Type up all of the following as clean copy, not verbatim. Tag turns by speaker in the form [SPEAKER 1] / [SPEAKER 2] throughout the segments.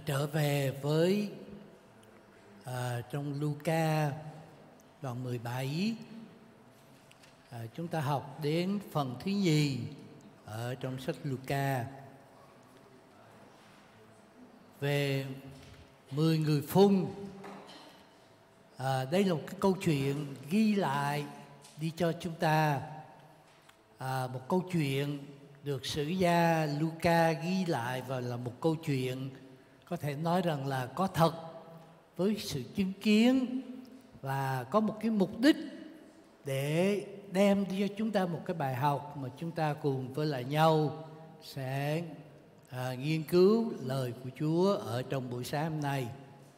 [SPEAKER 1] trở về với trong Luca đoạn 17. Chúng ta học đến phần thứ nhì ở trong sách Luca về 10 người phun. Đây là một cái câu chuyện ghi lại đi cho chúng ta một câu chuyện được sử gia Luca ghi lại, và là một câu chuyện có thể nói rằng là có thật, với sự chứng kiến và có một cái mục đích để đem đi cho chúng ta một cái bài học mà chúng ta cùng với lại nhau sẽ nghiên cứu lời của Chúa ở trong buổi sáng hôm nay.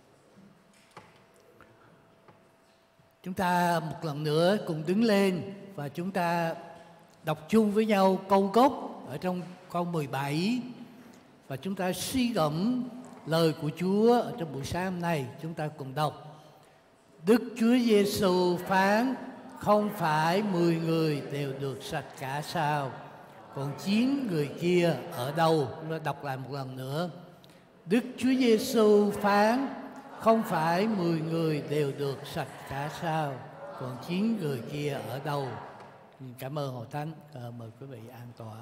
[SPEAKER 1] Chúng ta một lần nữa cùng đứng lên và chúng ta đọc chung với nhau câu gốc ở trong câu 17, và chúng ta suy gẫm lời của Chúa ở trong buổi sáng hôm nay. Chúng ta cùng đọc. Đức Chúa Giêsu phán: không phải 10 người đều được sạch cả sao? Còn 9 người kia ở đâu? Chúng ta đọc lại một lần nữa. Đức Chúa Giêsu phán: không phải 10 người đều được sạch cả sao? Còn 9 người kia ở đâu? Cảm ơn Hội Thánh. Mời quý vị an tọa.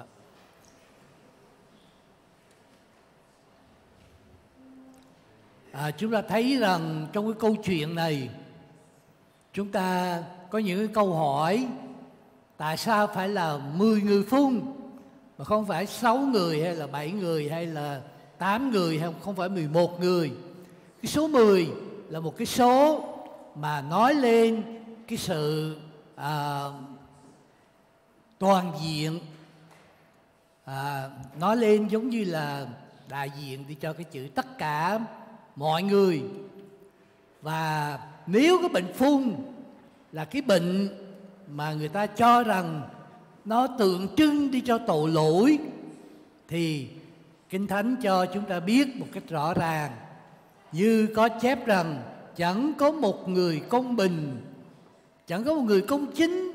[SPEAKER 1] Chúng ta thấy rằng trong cái câu chuyện này chúng ta có những cái câu hỏi: tại sao phải là 10 người phun mà không phải 6 người hay là 7 người hay là 8 người hay không phải 11 người? Cái số 10 là một cái số mà nói lên cái sự toàn diện, nói lên giống như là đại diện đi cho cái chữ tất cả mọi người. Và nếu cái bệnh phun là cái bệnh mà người ta cho rằng nó tượng trưng đi cho tội lỗi, thì Kinh Thánh cho chúng ta biết một cách rõ ràng, như có chép rằng chẳng có một người công bình, chẳng có một người công chính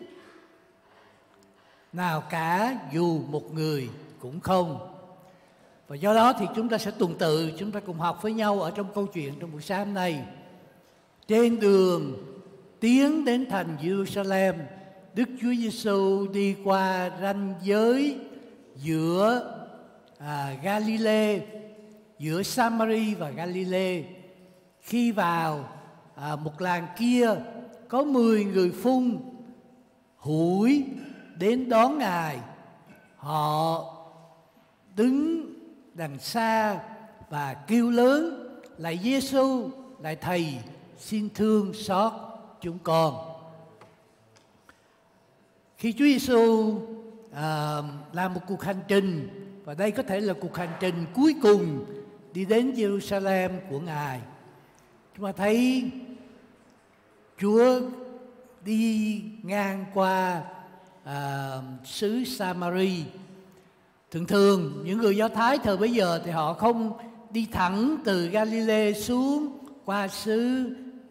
[SPEAKER 1] nào cả, dù một người cũng không. Và do đó thì chúng ta sẽ tuần tự, chúng ta cùng học với nhau ở trong câu chuyện trong buổi sáng hôm nay. Trên đường tiến đến thành Jerusalem, Đức Chúa Giêsu đi qua ranh giới giữa Galilee, giữa Samari và Galilee. Khi vào một làng kia, có 10 người phun hủi đến đón Ngài. Họ đứng đằng xa và kêu lớn: lạy Giêsu, lạy Thầy, xin thương xót chúng con. Khi Chúa Giêsu làm một cuộc hành trình, và đây có thể là cuộc hành trình cuối cùng đi đến Jerusalem của Ngài, chúng ta thấy Chúa đi ngang qua xứ Samari. Thường những người Do Thái thời bấy giờ thì họ không đi thẳng từ Galilee xuống qua xứ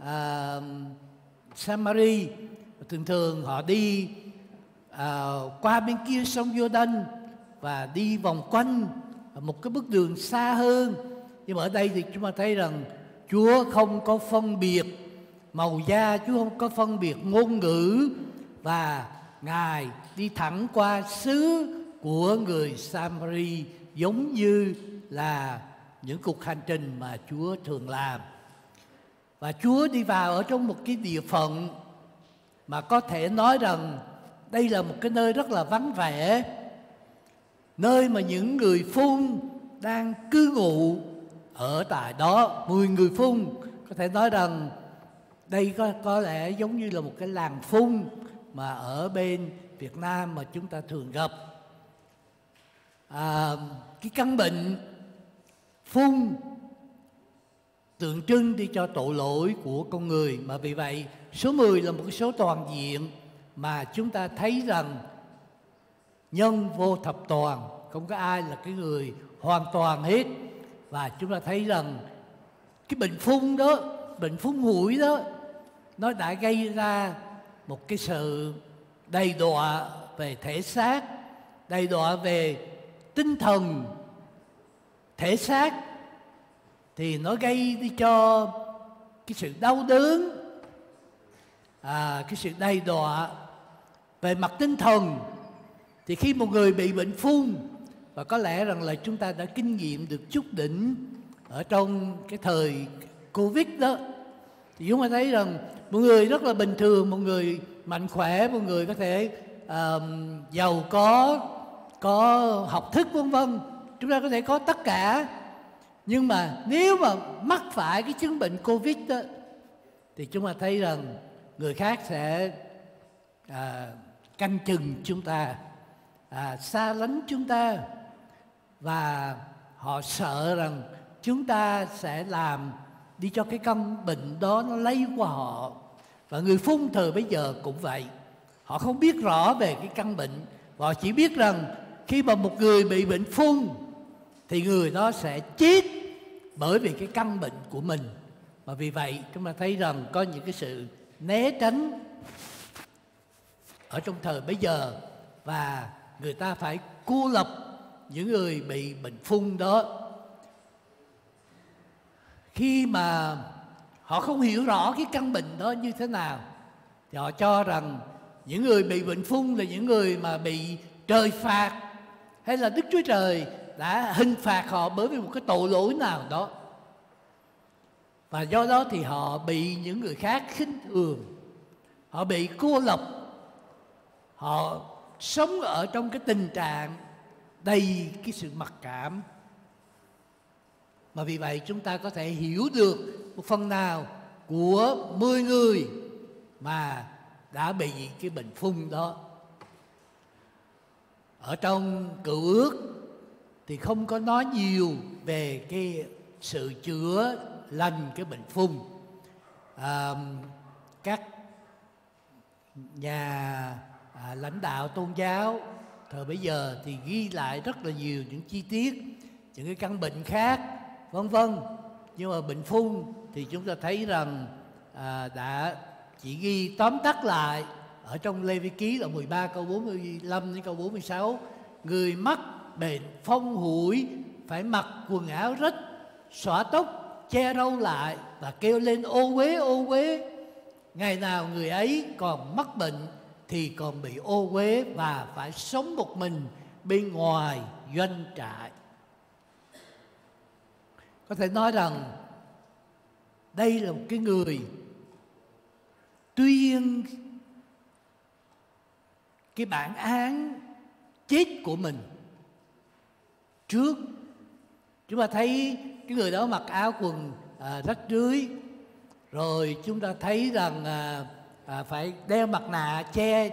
[SPEAKER 1] Samari. Thường họ đi qua bên kia sông Giô-đanh và đi vòng quanh một cái bước đường xa hơn. Nhưng mà ở đây thì chúng ta thấy rằng Chúa không có phân biệt màu da, Chúa không có phân biệt ngôn ngữ, và Ngài đi thẳng qua xứ của người Samari, giống như là những cuộc hành trình mà Chúa thường làm. Và Chúa đi vào ở trong một cái địa phận mà có thể nói rằng đây là một cái nơi rất là vắng vẻ, nơi mà những người phun đang cư ngụ ở tại đó. 10 người phun, có thể nói rằng đây có lẽ giống như là một cái làng phun mà ở bên Việt Nam mà chúng ta thường gặp. Cái căn bệnh phun tượng trưng đi cho tội lỗi của con người, mà vì vậy số 10 là một cái số toàn diện mà chúng ta thấy rằng nhân vô thập toàn, không có ai là cái người hoàn toàn hết. Và chúng ta thấy rằng cái bệnh phun đó, bệnh phun hủi đó, nó đã gây ra một cái sự đầy đọa về thể xác, đầy đọa về tinh thần, thể xác thì nó gây đi cho cái sự đau đớn, cái sự đầy đọa về mặt tinh thần. Thì khi một người bị bệnh phun, và có lẽ rằng là chúng ta đã kinh nghiệm được chút đỉnh ở trong cái thời Covid đó, thì chúng ta thấy rằng một người rất là bình thường, một người mạnh khỏe, một người có thể giàu có học thức vân vân, chúng ta có thể có tất cả. Nhưng mà nếu mà mắc phải cái chứng bệnh Covid đó, thì chúng ta thấy rằng người khác sẽ canh chừng chúng ta, xa lánh chúng ta, và họ sợ rằng chúng ta sẽ làm đi cho cái căn bệnh đó nó lây qua họ. Và người phun thời bây giờ cũng vậy, họ không biết rõ về cái căn bệnh, họ chỉ biết rằng khi mà một người bị bệnh phun thì người đó sẽ chết bởi vì cái căn bệnh của mình. Và vì vậy chúng ta thấy rằng có những cái sự né tránh ở trong thời bây giờ, và người ta phải cô lập những người bị bệnh phun đó. Khi mà họ không hiểu rõ cái căn bệnh đó như thế nào, thì họ cho rằng những người bị bệnh phun là những người mà bị trời phạt, hay là Đức Chúa Trời đã hình phạt họ bởi vì một cái tội lỗi nào đó. Và do đó thì họ bị những người khác khinh thường, họ bị cô lập, họ sống ở trong cái tình trạng đầy cái sự mặc cảm. Mà vì vậy chúng ta có thể hiểu được một phần nào của 10 người mà đã bị cái bệnh phun đó. Ở trong Cựu Ước thì không có nói nhiều về cái sự chữa lành cái bệnh phun. Các nhà lãnh đạo tôn giáo thời bấy giờ thì ghi lại rất là nhiều những chi tiết, những cái căn bệnh khác vân vân. Nhưng mà bệnh phun thì chúng ta thấy rằng đã chỉ ghi tóm tắt lại ở trong Lê Vi Ký là 13 câu 45 đến câu 46. Người mắc bệnh phong hủi phải mặc quần áo rách, xõa tóc, che râu lại và kêu lên ô uế ô uế. Ngày nào người ấy còn mắc bệnh thì còn bị ô uế và phải sống một mình bên ngoài doanh trại. Có thể nói rằng đây là một cái người tuyên cái bản án chết của mình trước. Chúng ta thấy cái người đó mặc áo quần rách rưới, rồi chúng ta thấy rằng phải đeo mặt nạ che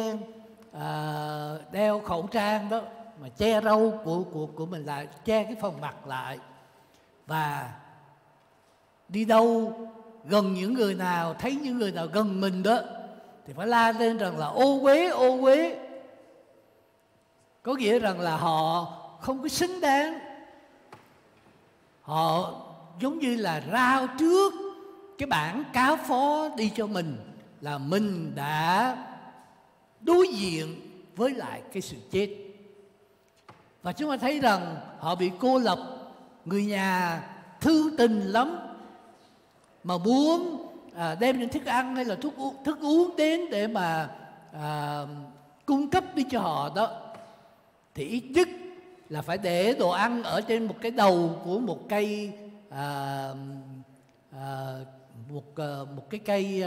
[SPEAKER 1] đeo khẩu trang đó, mà che râu của mình lại, che cái phần mặt lại, và đi đâu gần những người nào, thấy những người nào gần mình đó thì phải la lên rằng là ô uế ô uế. Có nghĩa rằng là họ không có xứng đáng, họ giống như là rao trước cái bản cáo phó đi cho mình là mình đã đối diện với lại cái sự chết. Và chúng ta thấy rằng họ bị cô lập, người nhà thương tình lắm, mà muốn đem những thức ăn hay là thức uống đến để mà cung cấp đi cho họ đó, thì ít nhất là phải để đồ ăn ở trên một cái đầu của một cây một cái cây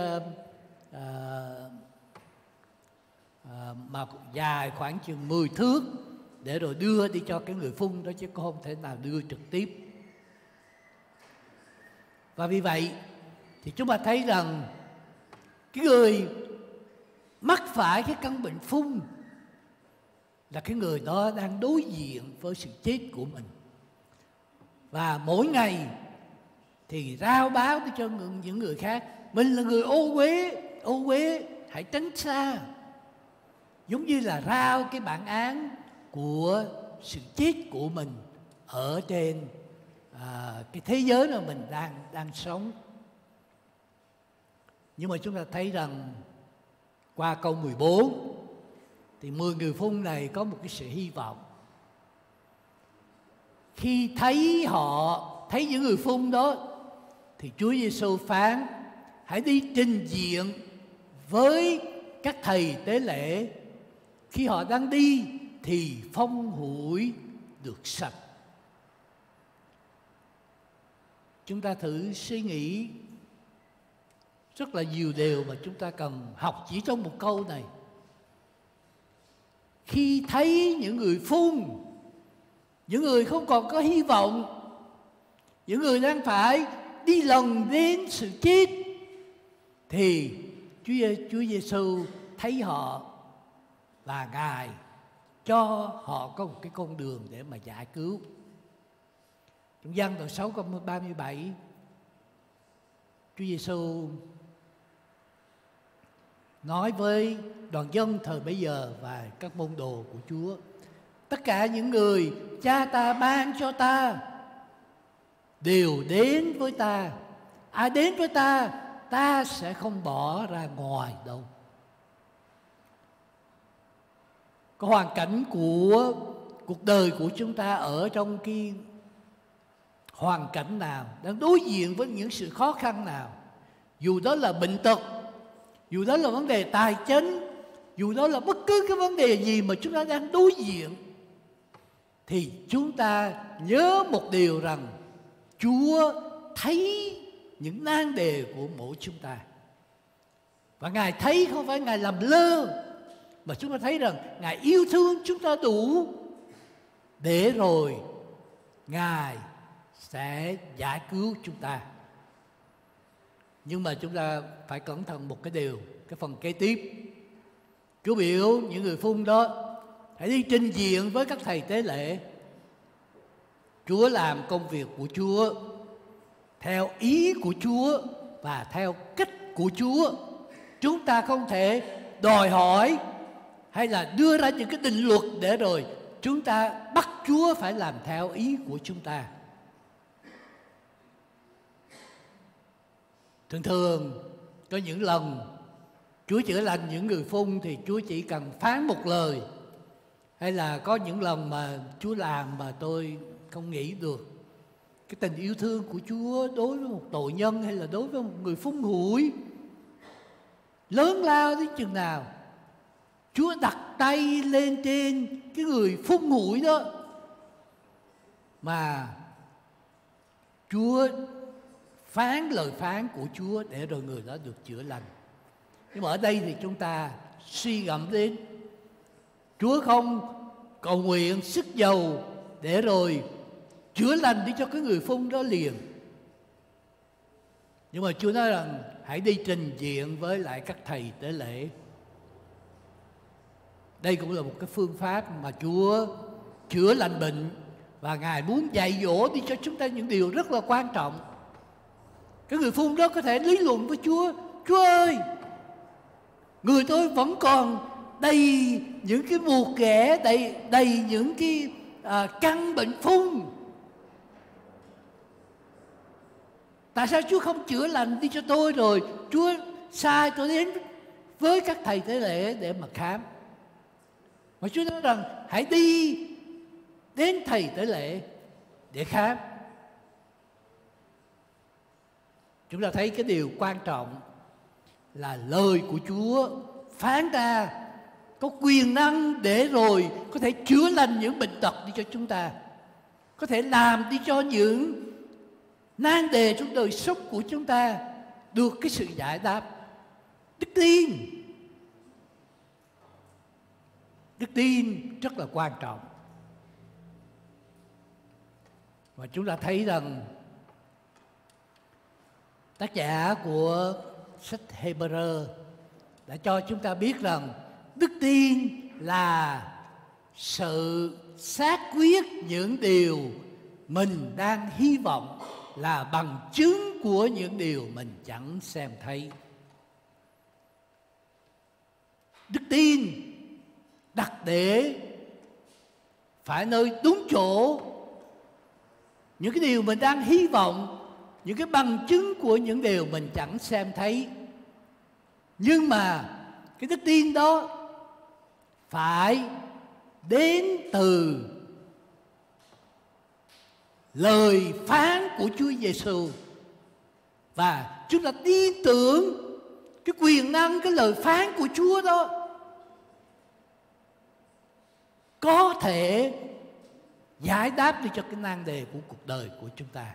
[SPEAKER 1] mà dài khoảng chừng 10 thước để rồi đưa đi cho cái người phun đó, chứ không thể nào đưa trực tiếp. Và vì vậy thì chúng ta thấy rằng cái người mắc phải cái căn bệnh phun là cái người đó đang đối diện với sự chết của mình, và mỗi ngày thì rao báo cho những người khác mình là người ô uế, hãy tránh xa, giống như là rao cái bản án của sự chết của mình ở trên cái thế giới mà mình đang sống. Nhưng mà chúng ta thấy rằng qua câu 14 thì 10 người phun này có một cái sự hy vọng. Khi thấy họ thấy những người phun đó, thì Chúa Giêsu phán hãy đi trình diện với các thầy tế lễ. Khi họ đang đi thì phong hủi được sạch. Chúng ta thử suy nghĩ, rất là nhiều điều mà chúng ta cần học chỉ trong một câu này. Khi thấy những người phun, những người không còn có hy vọng, những người đang phải đi lần đến sự chết, thì Chúa Giêsu thấy họ và Ngài cho họ có một cái con đường để mà giải cứu. Trong Giăng đoạn 6 câu 37, Chúa Giêsu nói với đoàn dân thời bấy giờ và các môn đồ của Chúa: tất cả những người Cha ta ban cho ta đều đến với ta. Ai đến với ta, ta sẽ không bỏ ra ngoài đâu. Có hoàn cảnh của cuộc đời của chúng ta ở trong cái hoàn cảnh nào, đang đối diện với những sự khó khăn nào, dù đó là bệnh tật, dù đó là vấn đề tài chính, dù đó là bất cứ cái vấn đề gì mà chúng ta đang đối diện, thì chúng ta nhớ một điều rằng Chúa thấy những nan đề của mỗi chúng ta. Và Ngài thấy không phải Ngài làm lơ, mà chúng ta thấy rằng Ngài yêu thương chúng ta đủ để rồi Ngài sẽ giải cứu chúng ta. Nhưng mà chúng ta phải cẩn thận một cái điều, cái phần kế tiếp. Chúa biểu những người phun đó hãy đi trình diện với các thầy tế lễ. Chúa làm công việc của Chúa theo ý của Chúa và theo cách của Chúa. Chúng ta không thể đòi hỏi hay là đưa ra những cái định luật để rồi chúng ta bắt Chúa phải làm theo ý của chúng ta. Thường thường có những lần Chúa chữa lành những người phun thì Chúa chỉ cần phán một lời, hay là có những lần mà Chúa làm mà tôi không nghĩ được cái tình yêu thương của Chúa đối với một tội nhân hay là đối với một người phun hủi lớn lao đến chừng nào. Chúa đặt tay lên trên cái người phun hủi đó mà Chúa phán lời phán của Chúa để rồi người đó được chữa lành. Nhưng mà ở đây thì chúng ta suy ngẫm đến, Chúa không cầu nguyện sức dầu để rồi chữa lành đi cho cái người phun đó liền. Nhưng mà Chúa nói rằng hãy đi trình diện với lại các thầy tế lễ. Đây cũng là một cái phương pháp mà Chúa chữa lành bệnh, và Ngài muốn dạy dỗ đi cho chúng ta những điều rất là quan trọng. Cái người phun đó có thể lý luận với Chúa: Chúa ơi, người tôi vẫn còn đầy những cái mụt ghẻ, đầy những cái căn bệnh phun. Tại sao Chúa không chữa lành đi cho tôi, rồi Chúa sai tôi đến với các thầy tế lễ để mà khám? Mà Chúa nói rằng hãy đi đến thầy tế lễ để khám. Chúng ta thấy cái điều quan trọng là lời của Chúa phán ra có quyền năng để rồi có thể chữa lành những bệnh tật đi cho chúng ta, có thể làm đi cho những nan đề trong đời sống của chúng ta được cái sự giải đáp. Đức tin rất là quan trọng. Và chúng ta thấy rằng tác giả của sách Hebrew đã cho chúng ta biết rằng đức tin là sự xác quyết những điều mình đang hy vọng, là bằng chứng của những điều mình chẳng xem thấy. Đức tin đặt để phải nơi đúng chỗ những cái điều mình đang hy vọng, những cái bằng chứng của những điều mình chẳng xem thấy. Nhưng mà cái đức tin đó phải đến từ lời phán của Chúa Giêsu, và chúng ta tin tưởng cái quyền năng, cái lời phán của Chúa đó có thể giải đáp được cho cái nan đề của cuộc đời của chúng ta.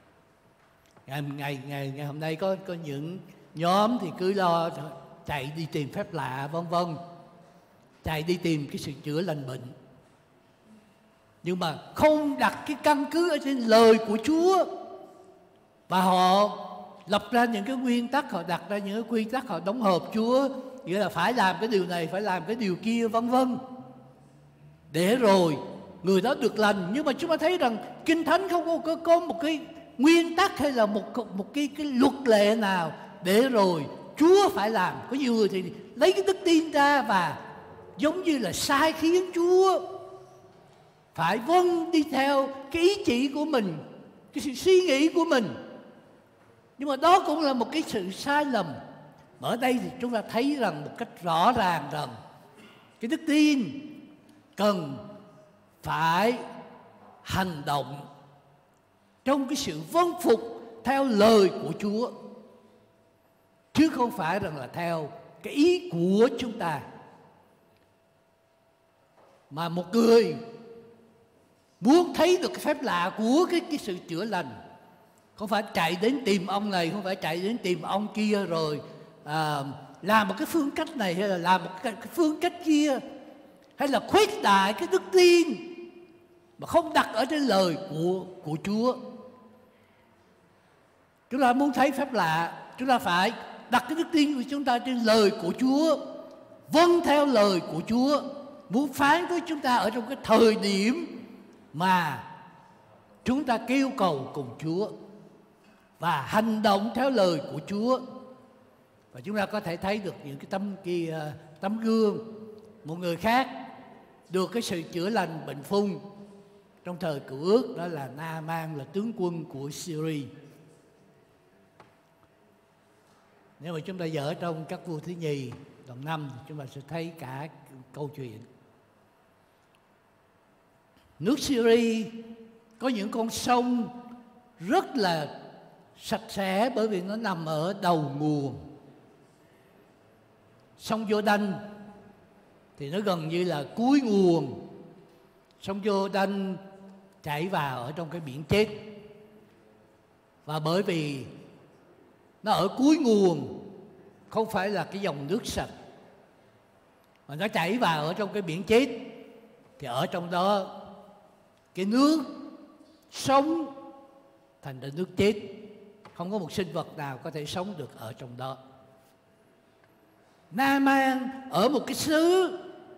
[SPEAKER 1] Ngày hôm nay có những nhóm thì cứ lo chạy đi tìm phép lạ vân vân, chạy đi tìm cái sự chữa lành bệnh, nhưng mà không đặt cái căn cứ ở trên lời của Chúa, và họ lập ra những cái nguyên tắc, họ đặt ra những cái quy tắc, họ đóng hộp Chúa, nghĩa là phải làm cái điều này, phải làm cái điều kia vân vân, để rồi người đó được lành. Nhưng mà chúng ta thấy rằng Kinh Thánh không có một cái nguyên tắc hay là một cái luật lệ nào để rồi Chúa phải làm. Có nhiều người thì lấy cái đức tin ra và giống như là sai khiến Chúa phải vâng đi theo cái ý chỉ của mình, cái sự suy nghĩ của mình. Nhưng mà đó cũng là một cái sự sai lầm. Ở đây thì chúng ta thấy rằng một cách rõ ràng rằng cái đức tin cần phải hành động trong cái sự vâng phục theo lời của Chúa, chứ không phải rằng là theo cái ý của chúng ta. Mà một người muốn thấy được cái phép lạ của cái sự chữa lành, không phải chạy đến tìm ông này, không phải chạy đến tìm ông kia rồi làm một cái phương cách này hay là làm một cái phương cách kia, hay là khuếch đại cái đức tin mà không đặt ở trên lời của Chúa. Chúng ta muốn thấy phép lạ, chúng ta phải đặt cái đức tin của chúng ta trên lời của Chúa, vâng theo lời của Chúa, muốn phán với chúng ta ở trong cái thời điểm mà chúng ta kêu cầu cùng Chúa, và hành động theo lời của Chúa. Và chúng ta có thể thấy được những cái tấm gương. Một người khác được cái sự chữa lành bệnh phung trong thời Cựu Ước, đó là Na-man, là tướng quân của Syria. Nếu mà chúng ta dở trong Các Vua Thứ Nhì đoạn 5, chúng ta sẽ thấy cả câu chuyện. Nước Syria có những con sông rất là sạch sẽ, bởi vì nó nằm ở đầu nguồn. Sông Giô-đanh thì nó gần như là cuối nguồn. Sông Giô-đanh chảy vào ở trong cái biển chết, và bởi vì nó ở cuối nguồn, không phải là cái dòng nước sạch, mà nó chảy vào ở trong cái biển chết, thì ở trong đó cái nước sống thành ra nước chết, không có một sinh vật nào có thể sống được ở trong đó. Na-man ở một cái xứ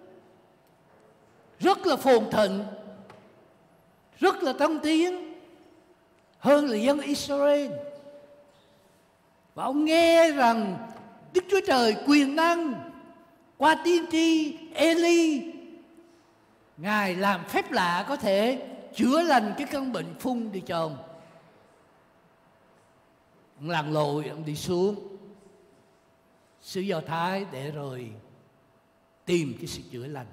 [SPEAKER 1] rất là phồn thịnh, rất là tân tiến hơn là dân Israel, và ông nghe rằng Đức Chúa Trời quyền năng qua tiên tri Eli, Ngài làm phép lạ có thể chữa lành cái căn bệnh phung đi cho ông. Ông lặn lội, ông đi xuống xứ Do Thái để rồi tìm cái sự chữa lành.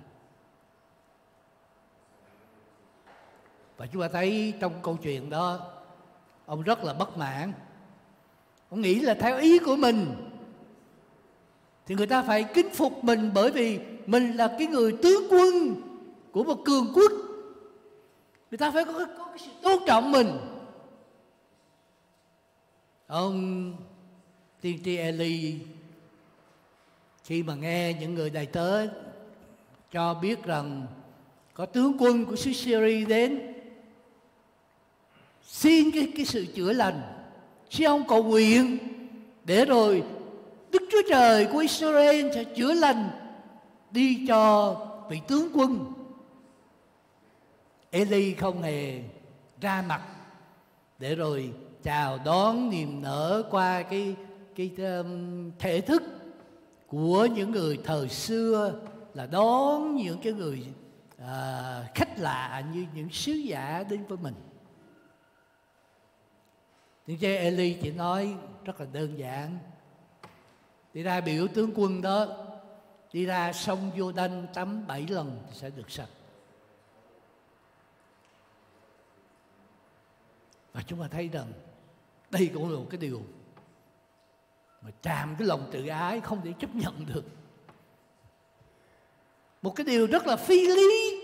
[SPEAKER 1] Và chúng ta thấy trong câu chuyện đó, ông rất là bất mãn. Ông nghĩ là theo ý của mình thì người ta phải kính phục mình, bởi vì mình là cái người tướng quân của một cường quốc, người ta phải có cái sự tôn trọng mình. Ông tiên tri Eli khi mà nghe những người đầy tớ cho biết rằng có tướng quân của xứ Syria đến xin cái sự chữa lành, xin ông cầu nguyện để rồi Đức Chúa Trời của Israel sẽ chữa lành đi cho vị tướng quân. Eli không hề ra mặt để rồi chào đón niềm nở qua cái thể thức của những người thời xưa, là đón những cái người khách lạ như những sứ giả đến với mình. Tiên tri Eli chỉ nói rất là đơn giản: đi ra biểu tướng quân đó, đi ra sông Giô-đanh tắm 7 lần thì sẽ được sạch. Và chúng ta thấy rằng đây cũng là một cái điều mà chạm cái lòng tự ái không thể chấp nhận được. Một cái điều rất là phi lý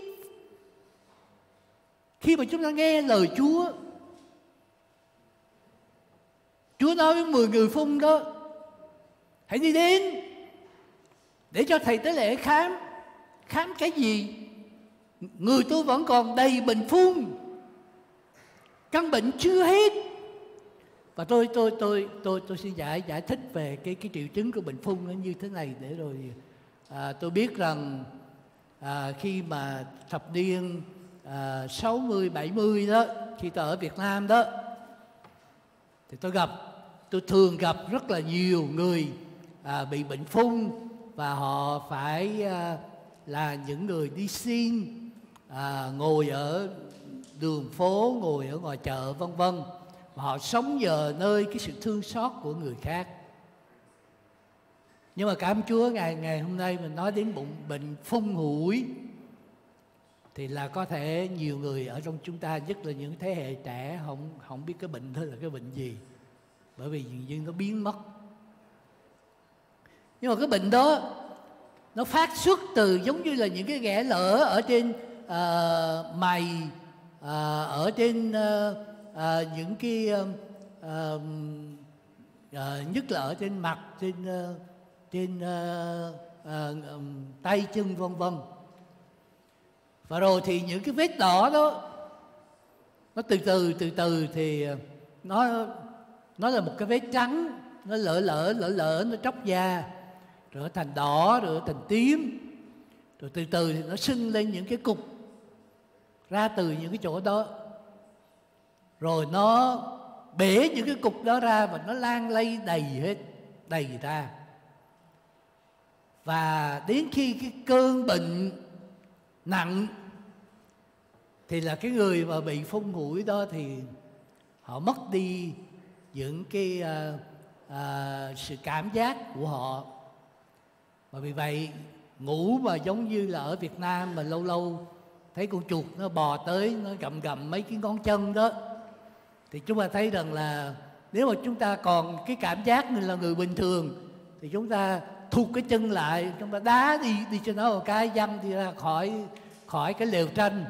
[SPEAKER 1] khi mà chúng ta nghe lời Chúa. Chúa nói với 10 người phun đó: hãy đi đến để cho thầy tế lễ khám. Khám cái gì? Người tôi vẫn còn đầy bệnh phun, căn bệnh chưa hết. Và tôi xin giải thích về cái triệu chứng của bệnh phun nó như thế này để rồi tôi biết rằng khi mà thập niên 60, 70 đó, khi tôi ở Việt Nam đó, thì tôi thường gặp rất là nhiều người bị bệnh phun, và họ phải là những người đi xin, ngồi ở đường phố, ngồi ở ngoài chợ vân vân. Và họ sống nhờ nơi cái sự thương xót của người khác. Nhưng mà cảm ơn Chúa, ngày hôm nay mình nói đến bệnh phun hủi, thì là có thể nhiều người ở trong chúng ta, nhất là những thế hệ trẻ, không biết cái bệnh đó là cái bệnh gì, bởi vì dường như nó biến mất. Nhưng mà cái bệnh đó nó phát xuất từ giống như là những cái ghẻ lở ở trên mày, ở trên những cái nhất là ở trên mặt, trên tay chân vân vân. Và rồi thì những cái vết đỏ đó nó từ từ thì nó là một cái vết trắng, nó lở, nó tróc da, rồi nó thành đỏ, rồi nó thành tím, rồi từ từ thì nó sưng lên những cái cục ra từ những cái chỗ đó, rồi nó bể những cái cục đó ra và nó lan lây đầy ra. Và đến khi cái cơn bệnh nặng thì là cái người mà bị phun hủi đó thì họ mất đi những cái sự cảm giác của họ. Và vì vậy ngủ mà giống như là ở Việt Nam mà lâu lâu thấy con chuột nó bò tới, nó gặm mấy cái ngón chân đó, thì chúng ta thấy rằng là nếu mà chúng ta còn cái cảm giác như là người bình thường thì chúng ta thụt cái chân lại, chúng ta đá đi cho nó một cái, văng đi ra khỏi cái lều tranh.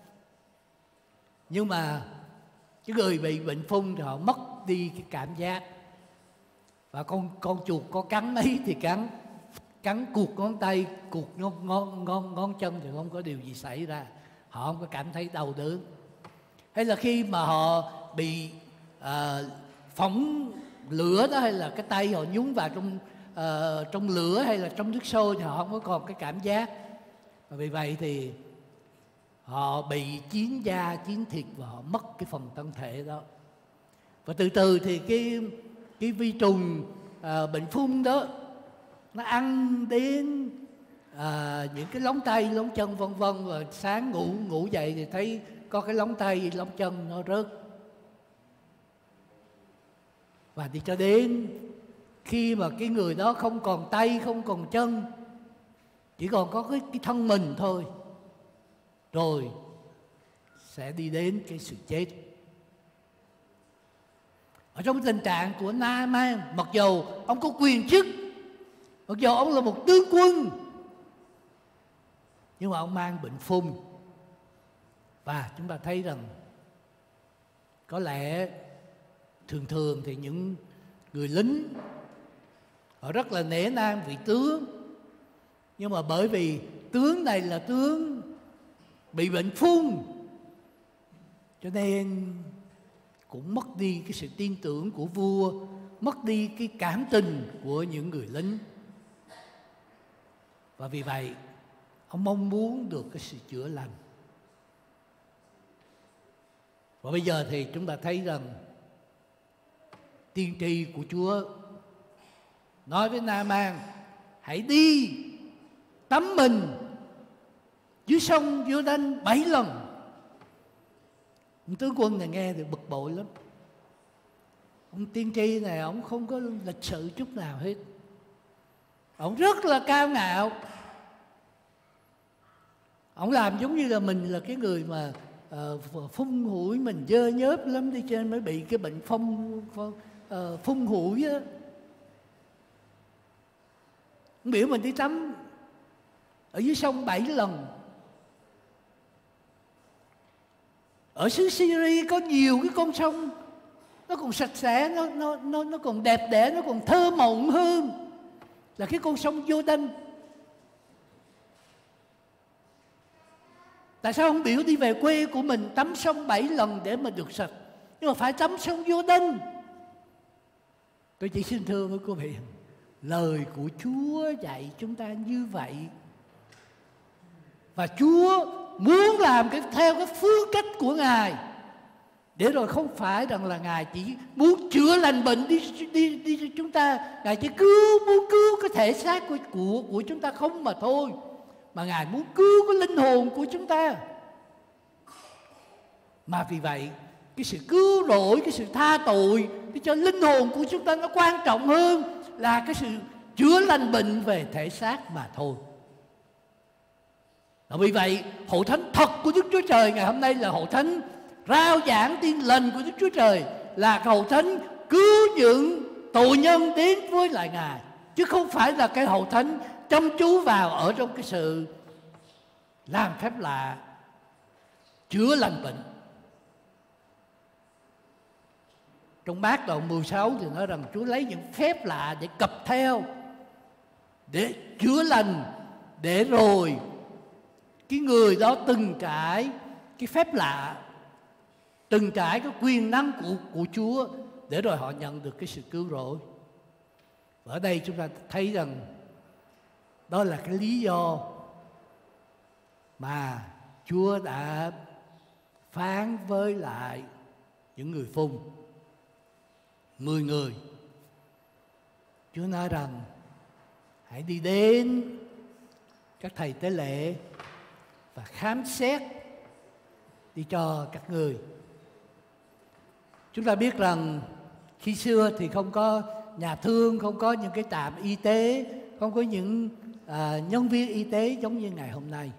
[SPEAKER 1] Nhưng mà cái người bị bệnh phun thì họ mất đi cái cảm giác. Và con chuột có cắn ấy thì cắn cuột ngón tay, cuột ngón chân thì không có điều gì xảy ra, họ không có cảm thấy đau đớn. Hay là khi mà họ bị phóng lửa đó, hay là cái tay họ nhúng vào trong lửa hay là trong nước sôi thì họ không có còn cái cảm giác. Và vì vậy thì họ bị chín da, chín thịt và họ mất cái phần thân thể đó. Và từ từ thì cái vi trùng bệnh phun đó nó ăn đến những cái lóng tay, lóng chân vân vân. Và sáng ngủ dậy thì thấy có cái lóng tay, lóng chân nó rớt. Và đi cho đến khi mà cái người đó không còn tay, không còn chân, chỉ còn có cái thân mình thôi, rồi sẽ đi đến cái sự chết. Ở trong tình trạng của Naaman, mặc dù ông có quyền chức, mặc dù ông là một tướng quân, nhưng mà ông mang bệnh phun. Và chúng ta thấy rằng có lẽ thường thì những người lính họ rất là nể nang vị tướng, nhưng mà bởi vì tướng này là tướng bị bệnh phun, cho nên cũng mất đi cái sự tin tưởng của vua, mất đi cái cảm tình của những người lính. Và vì vậy ông mong muốn được cái sự chữa lành. Và bây giờ thì chúng ta thấy rằng tiên tri của Chúa nói với Naaman: hãy đi tắm mình dưới sông Giô-đanh 7 lần. Ông tướng quân này nghe thì bực bội lắm. Ông tiên tri này ông không có lịch sự chút nào hết, ông rất là cao ngạo. Ông làm giống như là mình là cái người mà phun hủi mình dơ nhớp lắm, đi trên mới bị cái bệnh phun hủi á. Biểu mình đi tắm ở dưới sông 7 lần. Ở xứ Syria có nhiều cái con sông nó còn sạch sẽ, nó còn đẹp đẽ, nó còn thơ mộng hơn là cái con sông Giô-đanh. Tại sao không biểu đi về quê của mình tắm sông 7 lần để mà được sạch, nhưng mà phải tắm sông Giô-đanh? Tôi chỉ xin thưa với quý vị, lời của Chúa dạy chúng ta như vậy. Và Chúa muốn làm theo cái phương cách của Ngài, để rồi không phải rằng là Ngài chỉ muốn chữa lành bệnh đi cho chúng ta, Ngài chỉ muốn cứu cái thể xác của chúng ta không mà thôi, mà Ngài muốn cứu cái linh hồn của chúng ta. Mà vì vậy cái sự cứu rỗi, cái sự tha tội để cho linh hồn của chúng ta nó quan trọng hơn là cái sự chữa lành bệnh về thể xác mà thôi. Và vì vậy hội thánh thật của Đức Chúa Trời ngày hôm nay là hội thánh rao giảng tin lành của Đức Chúa Trời, là hội thánh cứu những tội nhân đến với lại Ngài, chứ không phải là cái hội thánh chăm chú vào ở trong cái sự làm phép lạ chữa lành bệnh. Trong Mác đoạn 16 thì nói rằng Chúa lấy những phép lạ để cập theo, để chữa lành, để rồi cái người đó từng trải cái phép lạ, từng trải cái quyền năng của Chúa, để rồi họ nhận được cái sự cứu rỗi. Và ở đây chúng ta thấy rằng đó là cái lý do mà Chúa đã phán với lại những người phun 10 người. Chúa nói rằng hãy đi đến các thầy tế lễ và khám xét đi cho các người. Chúng ta biết rằng khi xưa thì không có nhà thương, không có những cái trạm y tế, không có những nhân viên y tế giống như ngày hôm nay,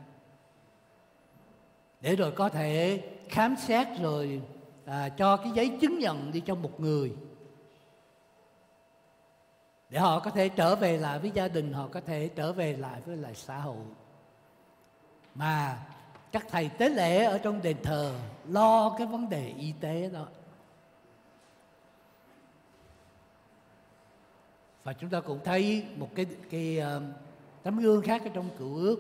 [SPEAKER 1] để rồi có thể khám xét rồi cho cái giấy chứng nhận đi cho một người, để họ có thể trở về lại với gia đình, họ có thể trở về lại với lại xã hội. Mà các thầy tế lễ ở trong đền thờ lo cái vấn đề y tế đó. Và chúng ta cũng thấy một cái tấm gương khác ở trong Cựu Ước.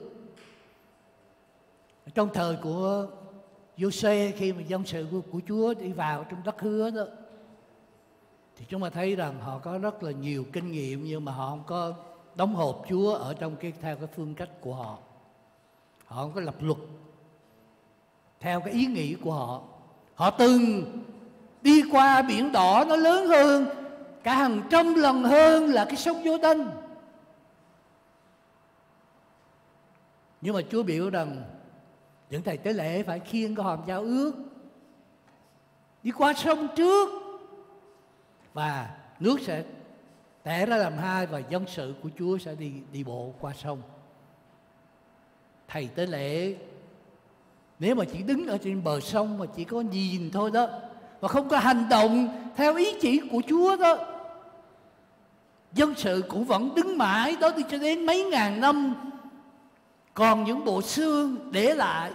[SPEAKER 1] Trong thời của Giô-suê, khi mà dân sự của Chúa đi vào trong đất hứa đó, thì chúng ta thấy rằng họ có rất là nhiều kinh nghiệm, nhưng mà họ không có đóng hộp Chúa ở trong theo cái phương cách của họ. Họ không có lập luật theo cái ý nghĩ của họ. Họ từng đi qua biển đỏ, nó lớn hơn cả hàng trăm lần hơn là cái sông Giô-đanh. Nhưng mà Chúa biểu rằng những thầy tế lễ phải khiêng cái hòm giao ước đi qua sông trước, và nước sẽ tẻ ra làm hai, và dân sự của Chúa sẽ đi bộ qua sông. Thầy tế lễ nếu mà chỉ đứng ở trên bờ sông mà chỉ có nhìn thôi đó, và không có hành động theo ý chỉ của Chúa đó, dân sự cũng vẫn đứng mãi đó đi cho đến mấy ngàn năm, còn những bộ xương để lại.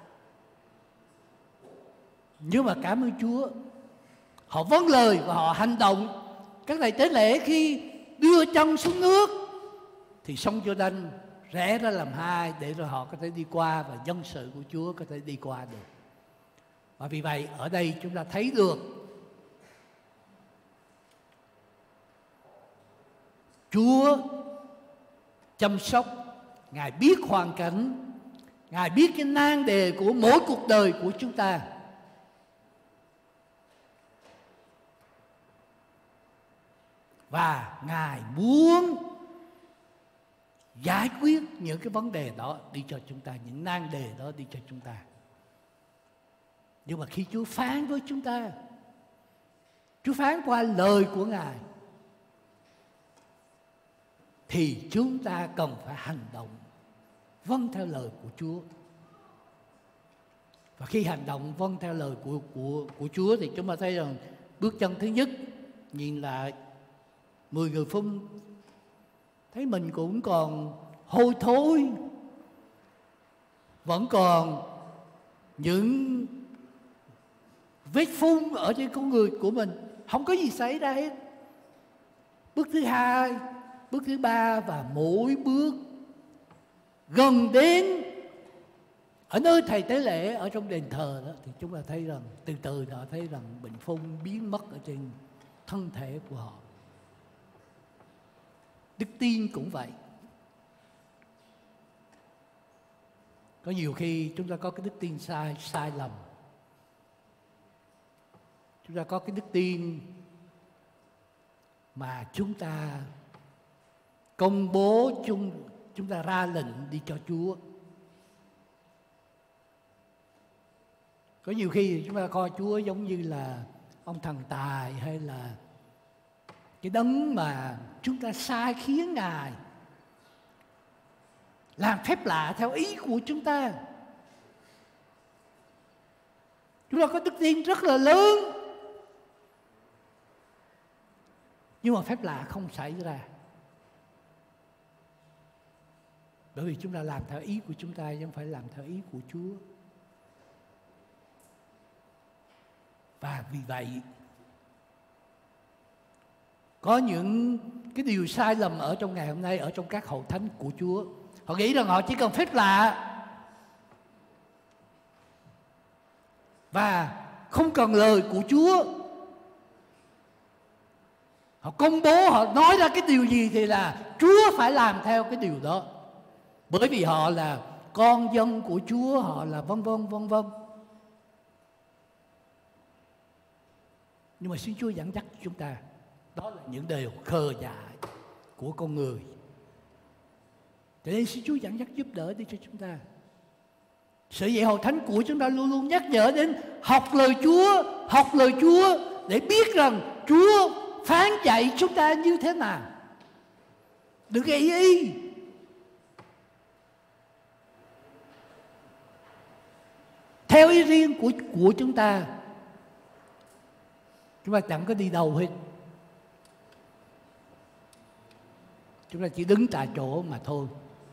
[SPEAKER 1] Nhưng mà cảm ơn Chúa, họ vâng lời và họ hành động. Các thầy tế lễ khi đưa chân xuống nước thì sông Giô-đanh rẽ ra làm hai, để rồi họ có thể đi qua, và dân sự của Chúa có thể đi qua được. Và vì vậy ở đây chúng ta thấy được Chúa chăm sóc, Ngài biết hoàn cảnh, Ngài biết cái nan đề của mỗi cuộc đời của chúng ta. Và Ngài muốn giải quyết những cái vấn đề đó đi cho chúng ta, những nan đề đó đi cho chúng ta. Nhưng mà khi Chúa phán với chúng ta, Chúa phán qua lời của Ngài, thì chúng ta cần phải hành động vâng theo lời của Chúa. Và khi hành động vâng theo lời của Chúa thì chúng ta thấy rằng bước chân thứ nhất, nhìn lại 10 người phun thấy mình cũng còn hôi thối, vẫn còn những vết phun ở trên con người của mình, không có gì xảy ra hết. Bước thứ hai, bước thứ ba, và mỗi bước gần đến ở nơi thầy tế lễ, ở trong đền thờ đó, thì chúng ta thấy rằng từ từ họ thấy rằng bệnh phun biến mất ở trên thân thể của họ. Đức tin cũng vậy. Có nhiều khi chúng ta có cái đức tin sai lầm. Chúng ta có cái đức tin mà chúng ta công bố, chúng ta ra lệnh đi cho Chúa. Có nhiều khi chúng ta coi Chúa giống như là ông thần tài, hay là cái đấng mà chúng ta sai khiến Ngài làm phép lạ theo ý của chúng ta. Chúng ta có đức tin rất là lớn, nhưng mà phép lạ không xảy ra, bởi vì chúng ta làm theo ý của chúng ta chứ không phải làm theo ý của Chúa. Và vì vậy có những cái điều sai lầm ở trong ngày hôm nay, ở trong các hội thánh của Chúa. Họ nghĩ rằng họ chỉ cần phép lạ và không cần lời của Chúa. Họ công bố, họ nói ra cái điều gì thì là Chúa phải làm theo cái điều đó, bởi vì họ là con dân của Chúa, họ là vân vân. Nhưng mà xin Chúa dẫn dắt chúng ta, đó là những điều khờ dại của con người. Cho nên xin Chúa dẫn dắt giúp đỡ đi cho chúng ta. Sự dạy hội thánh của chúng ta luôn luôn nhắc nhở đến học lời Chúa để biết rằng Chúa phán dạy chúng ta như thế nào. Đừng ý. Theo ý riêng của chúng ta chẳng có đi đâu hết. Chúng ta chỉ đứng tại chỗ mà thôi.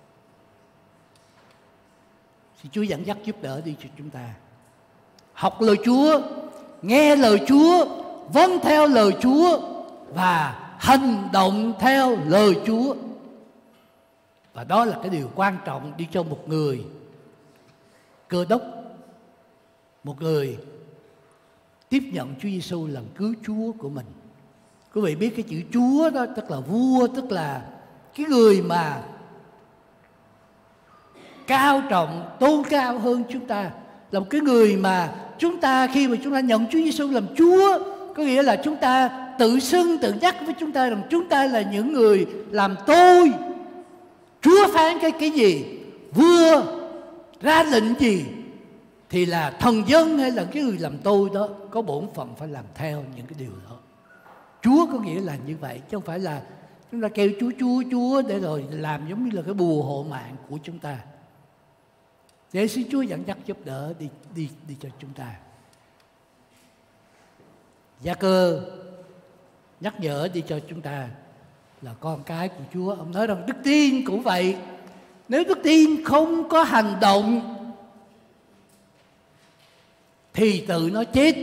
[SPEAKER 1] Xin Chúa dẫn dắt giúp đỡ đi cho chúng ta. Học lời Chúa, nghe lời Chúa, vâng theo lời Chúa và hành động theo lời Chúa. Và đó là cái điều quan trọng đi cho một người Cơ Đốc, một người tiếp nhận Chúa Giêsu làm cứu Chúa của mình. Quý vị biết cái chữ Chúa đó tức là vua, tức là cái người mà cao trọng, tôn cao hơn chúng ta, là một cái người mà chúng ta khi mà chúng ta nhận Chúa Giêsu làm Chúa, có nghĩa là chúng ta tự xưng tự nhắc với chúng ta rằng chúng ta là những người làm tôi. Chúa phán cái gì, vua ra lệnh gì thì là thần dân hay là cái người làm tôi đó có bổn phận phải làm theo những cái điều đó. Chúa có nghĩa là như vậy, chứ không phải là chúng ta kêu Chúa để rồi làm giống như là cái bùa hộ mạng của chúng ta. Để xin Chúa dẫn dắt giúp đỡ đi cho chúng ta. Gia Cơ nhắc nhở đi cho chúng ta là con cái của Chúa. Ông nói rằng đức tin cũng vậy. Nếu đức tin không có hành động thì tự nó chết.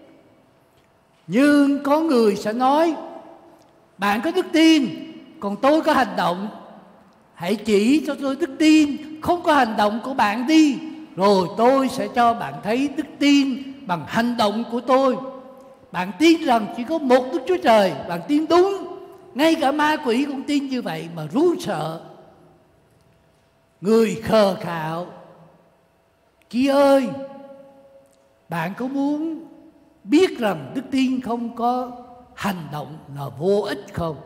[SPEAKER 1] Nhưng có người sẽ nói, bạn có đức tin, còn tôi có hành động. Hãy chỉ cho tôi đức tin không có hành động của bạn đi, rồi tôi sẽ cho bạn thấy đức tin bằng hành động của tôi. Bạn tin rằng chỉ có một Đức Chúa Trời, bạn tin đúng. Ngay cả ma quỷ cũng tin như vậy mà run sợ. Người khờ khạo, chị ơi, bạn có muốn biết rằng đức tin không có hành động là vô ích không?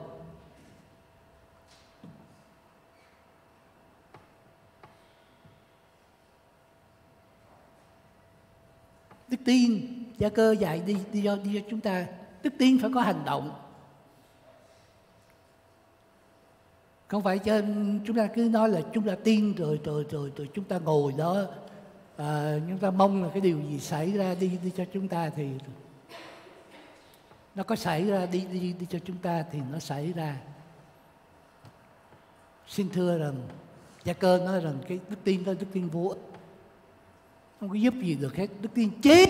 [SPEAKER 1] Đức tin, Gia Cơ dạy đi cho chúng ta, đức tin phải có hành động. Không phải cho chúng ta cứ nói là chúng ta tin rồi chúng ta ngồi đó chúng ta mong là cái điều gì xảy ra đi cho chúng ta thì nó có xảy ra, đi cho chúng ta thì nó xảy ra. Xin thưa rằng Gia Cơ nói rằng cái đức tin đó đức tin vô ích, không có giúp gì được hết. Đức tin chết,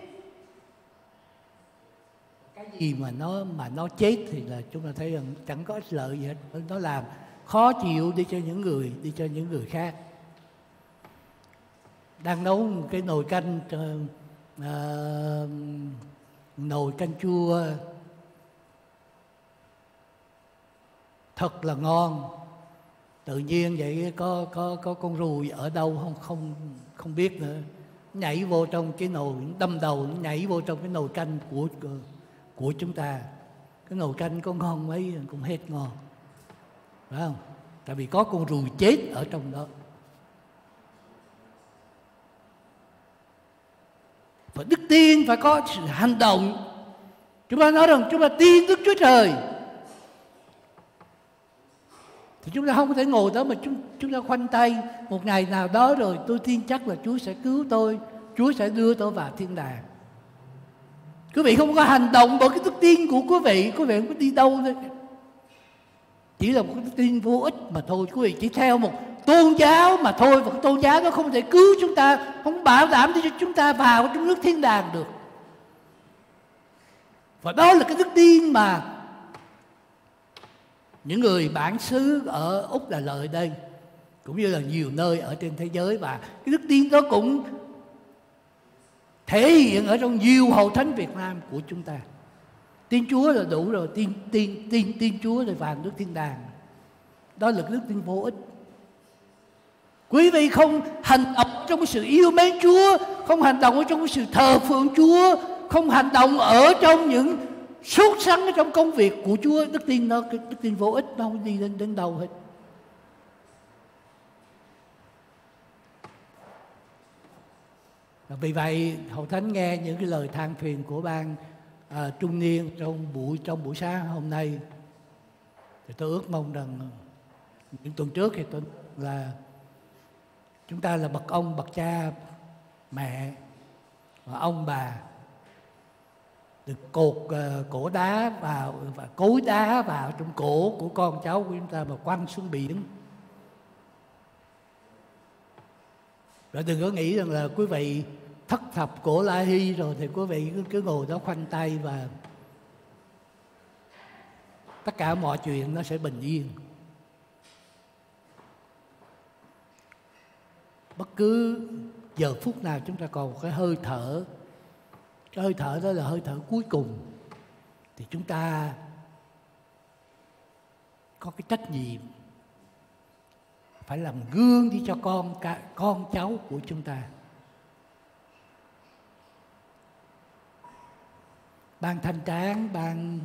[SPEAKER 1] cái gì mà nó chết thì là chúng ta thấy rằng chẳng có ích lợi gì hết. Nó làm khó chịu đi cho những người khác. Đang nấu một cái nồi canh chua thật là ngon. Tự nhiên vậy có con ruồi ở đâu không biết nữa, nhảy vô trong cái nồi, đâm đầu nó nhảy vô trong cái nồi canh của chúng ta. Cái nồi canh có ngon mấy cũng hết ngon, phải không? Tại vì có con ruồi chết ở trong đó. Và đức tin phải có sự hành động. Chúng ta nói rằng chúng ta tin Đức Chúa Trời thì chúng ta không có thể ngồi đó mà chúng ta khoanh tay. Một ngày nào đó rồi tôi tin chắc là Chúa sẽ cứu tôi, Chúa sẽ đưa tôi vào thiên đàng. Quý vị không có hành động bởi cái đức tin của quý vị không có đi đâu nữa. Chỉ là một cái đức tin vô ích mà thôi. Quý vị chỉ theo một tôn giáo mà thôi, và cái tôn giáo nó không thể cứu chúng ta, không bảo đảm để cho chúng ta vào trong nước thiên đàng được. Và đó là cái đức tin mà những người bản xứ ở Úc Đà Lợi đây, cũng như là nhiều nơi ở trên thế giới, và cái đức tin đó cũng thể hiện ở trong nhiều hội thánh Việt Nam của chúng ta. Tin Chúa là đủ rồi, tin Chúa rồi vào nước thiên đàng. Đó là cái đức tin vô ích. Quý vị không hành động trong cái sự yêu mến Chúa, không hành động ở trong cái sự thờ phượng Chúa, không hành động ở trong những sốt sắng ở trong công việc của Chúa, đức tin vô ích, nó không đi đến đâu hết. Và vì vậy Hội Thánh nghe những cái lời than phiền của ban trung niên trong buổi sáng hôm nay, thì tôi ước mong rằng những tuần trước thì tôi là chúng ta là bậc ông, bậc cha, mẹ và ông bà được cột cổ đá vào và cối đá vào trong cổ của con cháu của chúng ta và quăng xuống biển. Rồi đừng có nghĩ rằng là quý vị thất thập cổ La Hy rồi thì quý vị cứ ngồi đó khoanh tay và tất cả mọi chuyện nó sẽ bình yên. Bất cứ giờ phút nào chúng ta còn một cái hơi thở, cái hơi thở đó là hơi thở cuối cùng, thì chúng ta có cái trách nhiệm phải làm gương đi cho con cháu của chúng ta. Ban thanh tráng, ban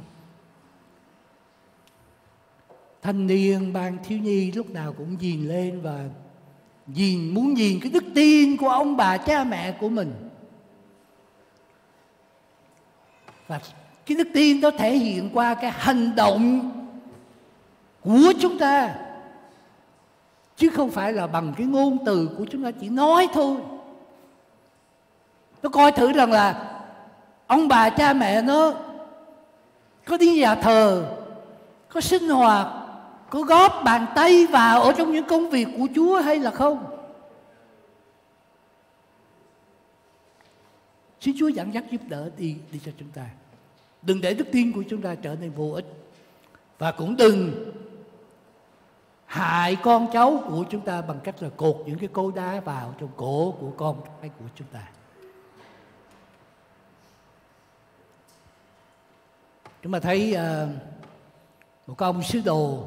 [SPEAKER 1] thanh niên, ban thiếu nhi lúc nào cũng nhìn lên và muốn nhìn cái đức tin của ông bà cha mẹ của mình. Và cái đức tin đó thể hiện qua cái hành động của chúng ta, chứ không phải là bằng cái ngôn từ của chúng ta chỉ nói thôi. Nó coi thử rằng là ông bà cha mẹ nó có đi nhà thờ, có sinh hoạt, có góp bàn tay vào ở trong những công việc của Chúa hay là không. Xin Chúa dẫn dắt giúp đỡ đi cho chúng ta. Đừng để đức tin của chúng ta trở nên vô ích. Và cũng đừng hại con cháu của chúng ta bằng cách là cột những cái cối đá vào trong cổ của con cái của chúng ta. Chúng ta thấy một ông sứ đồ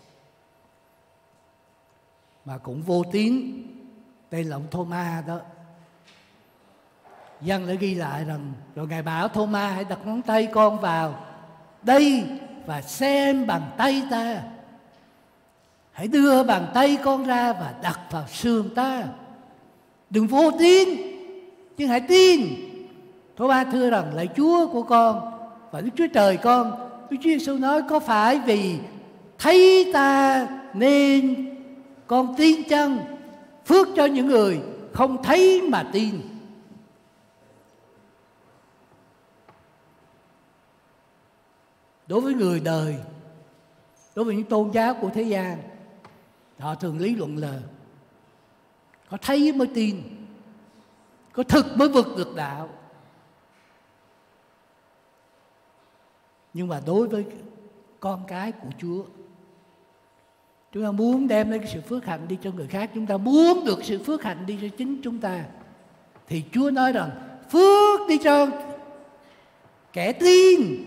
[SPEAKER 1] mà cũng vô tín, tên là ông Thô-ma đó. Dân đã ghi lại rằng, rồi Ngài bảo Thô-ma hãy đặt ngón tay con vào đây và xem bàn tay ta. Hãy đưa bàn tay con ra và đặt vào xương ta. Đừng vô tín, nhưng hãy tin. Thô-ma thưa rằng, lạy Chúa của con và Đức Chúa Trời con. Đức Chúa Giêsu nói, có phải vì thấy ta nên con tin chăng? Phước cho những người không thấy mà tin. Đối với người đời, đối với những tôn giáo của thế gian, họ thường lý luận là có thấy mới tin, có thực mới vực được đạo. Nhưng mà đối với con cái của Chúa, chúng ta muốn đem lấy cái sự phước hạnh đi cho người khác, chúng ta muốn được sự phước hạnh đi cho chính chúng ta, thì Chúa nói rằng phước đi cho kẻ tin,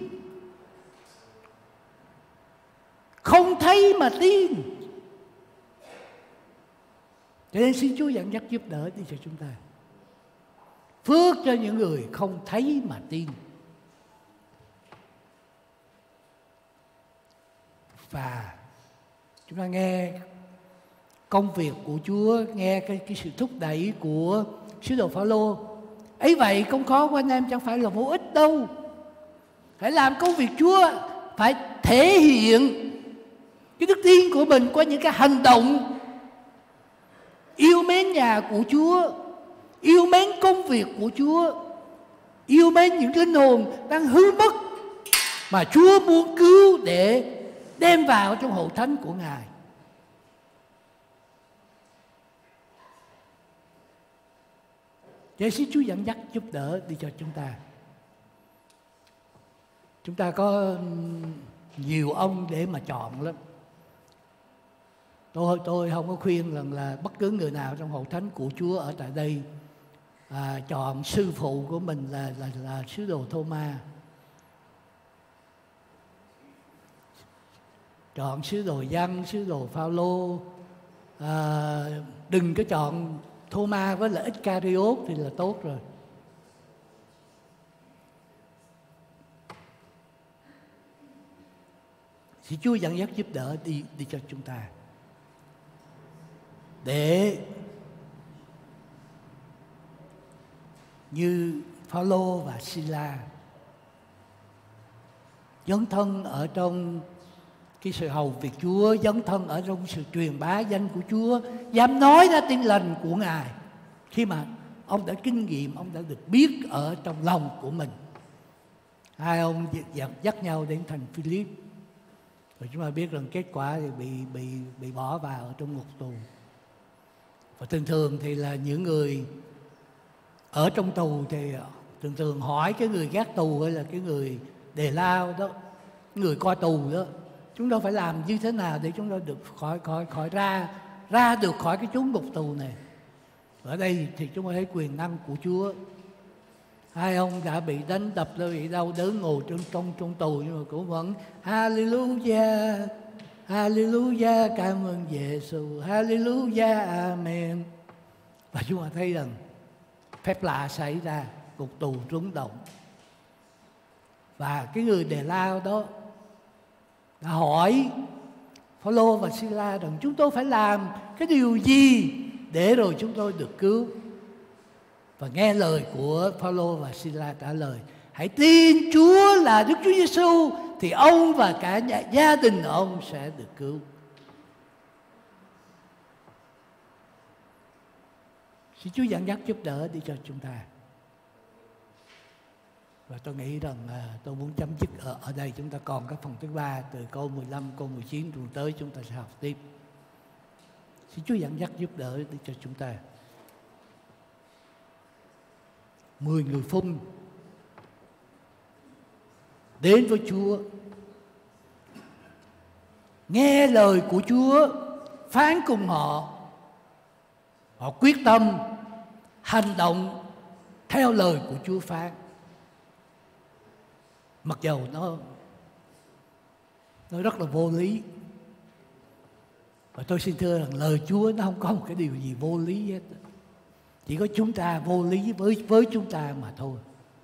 [SPEAKER 1] không thấy mà tin. Cho nên xin Chúa dẫn dắt giúp đỡ đi cho chúng ta. Phước cho những người không thấy mà tin. Và chúng ta nghe công việc của Chúa, nghe cái sự thúc đẩy của sứ đồ Phao-lô. Ấy vậy công khó của anh em chẳng phải là vô ích đâu. Phải làm công việc Chúa, phải thể hiện cái đức tin của mình qua những cái hành động yêu mến nhà của Chúa, yêu mến công việc của Chúa, yêu mến những linh hồn đang hư mất mà Chúa muốn cứu để đem vào trong hội thánh của Ngài. Để xin Chúa dẫn dắt giúp đỡ đi cho chúng ta. Chúng ta có nhiều ông để mà chọn lắm. Tôi không có khuyên rằng là bất cứ người nào trong hội thánh của Chúa ở tại đây chọn sư phụ của mình là sứ đồ Thô-ma, chọn sứ đồ Giăng, sứ đồ Phao-lô. Đừng có chọn Thô-ma với lại Ích-ca-ri-ốt thì là tốt rồi. Xin Chúa dẫn dắt giúp đỡ đi cho chúng ta, để như Phao-lô và Si-la dấn thân ở trong cái sự hầu việc Chúa, dấn thân ở trong sự truyền bá danh của Chúa, dám nói ra tin lành của Ngài khi mà ông đã kinh nghiệm, ông đã được biết ở trong lòng của mình. Hai ông dẫn dắt nhau đến thành Philip, và chúng ta biết rằng kết quả thì bị bỏ vào ở trong ngục tù. Và thường thì là những người ở trong tù thì thường hỏi cái người gác tù hay là cái người đề lao đó, người coi tù đó, chúng ta phải làm như thế nào để chúng ta được khỏi ra được khỏi cái chốn ngục tù này. Ở đây thì chúng ta thấy quyền năng của Chúa. Hai ông đã bị đánh đập, đã bị đau đớn ngồi trong tù, nhưng mà cũng vẫn Hallelujah, Hallelujah, cảm ơn Giê-xu, Hallelujah, Amen. Và chúng ta thấy rằng phép lạ xảy ra, ngục tù rung động. Và cái người đề lao đó đã hỏi Phao-lô và Si-la rằng chúng tôi phải làm cái điều gì để rồi chúng tôi được cứu. Và nghe lời của Phao-lô và Si-la trả lời: hãy tin Chúa là Đức Chúa Giê-xu thì ông và cả gia đình ông sẽ được cứu. Xin Chúa dẫn dắt giúp đỡ đi cho chúng ta. Và tôi nghĩ rằng tôi muốn chấm dứt ở đây. Chúng ta còn các phần thứ 3 từ câu 15, câu 19 tuần tới chúng ta sẽ học tiếp. Xin Chúa dẫn dắt giúp đỡ đi cho chúng ta. 10 người phun đến với Chúa, nghe lời của Chúa phán cùng họ. Họ quyết tâm hành động theo lời của Chúa phán. Mặc dầu nó rất là vô lý. Và tôi xin thưa rằng lời Chúa nó không có một cái điều gì vô lý hết. Chỉ có chúng ta vô lý với chúng ta mà thôi.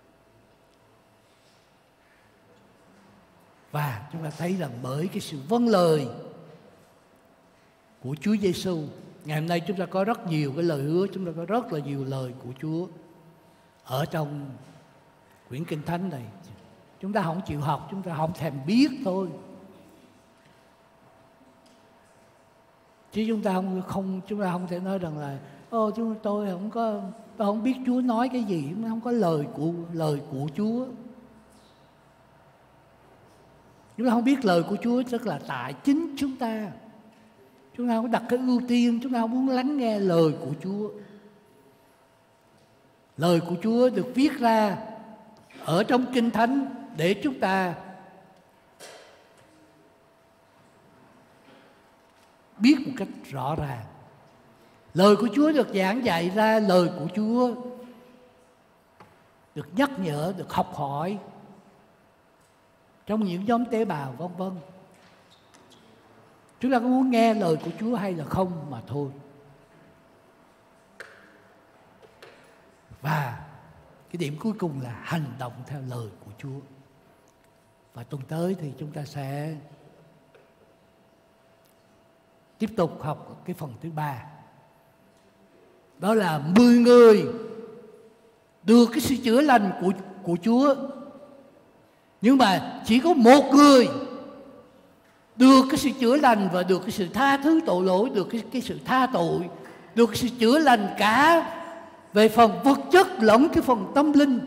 [SPEAKER 1] Và chúng ta thấy rằng bởi cái sự vâng lời của Chúa Giê-xu, ngày hôm nay chúng ta có rất nhiều cái lời hứa, chúng ta có rất là nhiều lời của Chúa ở trong quyển Kinh Thánh này. Chúng ta không chịu học, chúng ta không thèm biết thôi. Chứ chúng ta không thể nói rằng là Tôi không biết Chúa nói cái gì, không có lời của Chúa. Chúng ta không biết lời của Chúa, tức là tại chính chúng ta không có đặt cái ưu tiên, chúng ta không muốn lắng nghe lời của Chúa. Lời của Chúa được viết ra ở trong Kinh Thánh để chúng ta biết một cách rõ ràng. Lời của Chúa được giảng dạy ra, lời của Chúa được nhắc nhở, được học hỏi trong những nhóm tế bào vân vân. Chúng ta có muốn nghe lời của Chúa hay là không mà thôi. Và cái điểm cuối cùng là hành động theo lời của Chúa. Và tuần tới thì chúng ta sẽ tiếp tục học cái phần thứ 3. Đó là 10 người được cái sự chữa lành của Chúa. Nhưng mà chỉ có một người được cái sự chữa lành và được cái sự tha thứ tội lỗi, được cái sự tha tội, được cái sự chữa lành cả về phần vật chất lẫn cái phần tâm linh.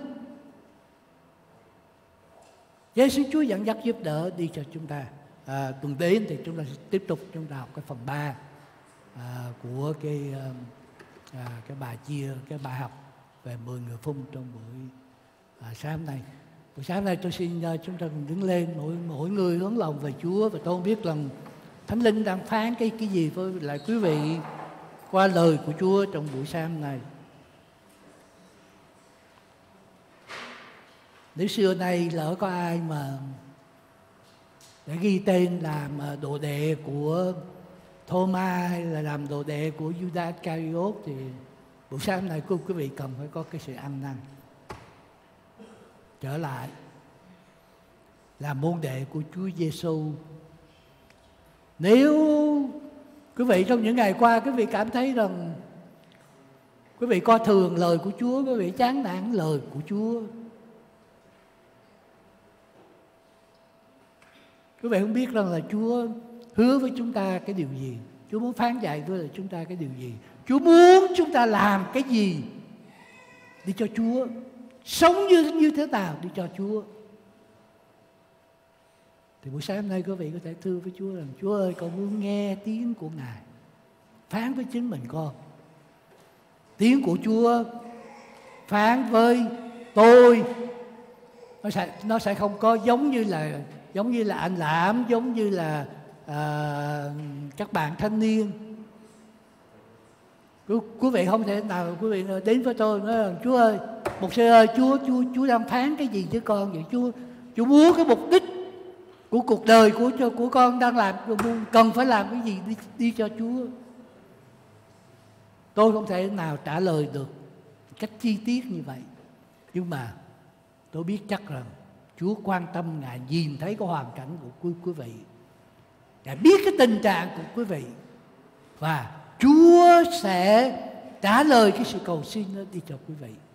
[SPEAKER 1] Giê-xu Chúa dẫn dắt giúp đỡ đi cho chúng ta. Tuần đến thì chúng ta sẽ tiếp tục chúng ta học cái phần 3 của cái bài chia, cái bài học về 10 người phun trong buổi sáng này. Buổi sáng nay tôi xin chúng ta cùng đứng lên, mỗi người hướng lòng về Chúa. Và tôi không biết rằng Thánh Linh đang phán cái gì với lại quý vị qua lời của Chúa trong buổi sáng này. Nếu xưa nay lỡ có ai mà để ghi tên làm đồ đệ của Thô-ma hay là làm đồ đệ của Giu-đa Iscariot thì buổi sáng này quý vị cần phải có cái sự ăn năn, trở lại làm môn đệ của Chúa Giê-xu. Nếu quý vị trong những ngày qua quý vị cảm thấy rằng quý vị coi thường lời của Chúa, quý vị chán nản lời của Chúa, quý vị không biết rằng là Chúa hứa với chúng ta cái điều gì, Chúa muốn phán dạy với chúng ta cái điều gì, Chúa muốn chúng ta làm cái gì đi cho Chúa, sống như thế nào đi cho Chúa, thì buổi sáng hôm nay quý vị có thể thưa với Chúa rằng: Chúa ơi, con muốn nghe tiếng của Ngài phán với chính mình con. Tiếng của Chúa phán với tôi nó sẽ không có giống như là anh Lãm, giống như là các bạn thanh niên. Quý vị không thể nào quý vị đến với tôi nói rằng: Chúa ơi, mục sư ơi, Chúa đang phán cái gì với con vậy? Chúa muốn cái mục đích của cuộc đời của con đang làm, cần phải làm cái gì đi cho Chúa. Tôi không thể nào trả lời được cách chi tiết như vậy, nhưng mà tôi biết chắc rằng Chúa quan tâm, Ngài nhìn thấy cái hoàn cảnh của quý vị, Ngài biết cái tình trạng của quý vị, và Chúa sẽ trả lời cái sự cầu xin đó đi cho quý vị.